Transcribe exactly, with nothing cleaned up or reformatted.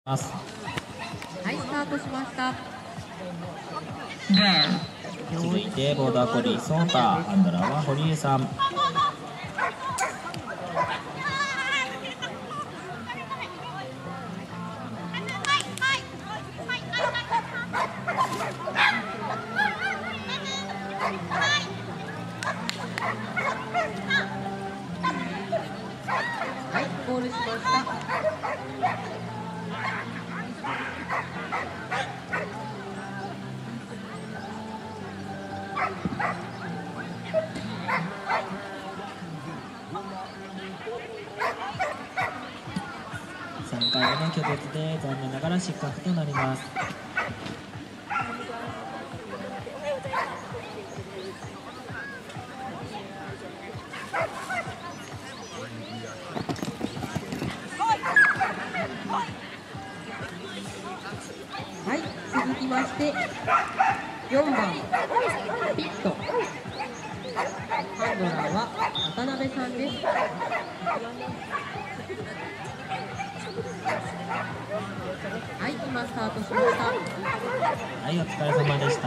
ます。 はい、スタートしました。 続いてボーダーコリーソータ、ハンドラーは堀江さん。 はい、ゴールしました。 さんかいめの拒絶で残念ながら失格となります。 はい、続きましてよんばんピット、ハンドラーは渡辺さんです。はい、今スタートしました。 はい、お疲れ様でした。